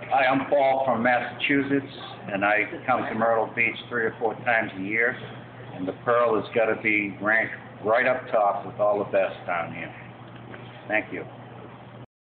Hi, I'm Paul from Massachusetts, and I come to Myrtle Beach 3 or 4 times a year, and the Pearl has got to be ranked right up top with all the best down here. Thank you.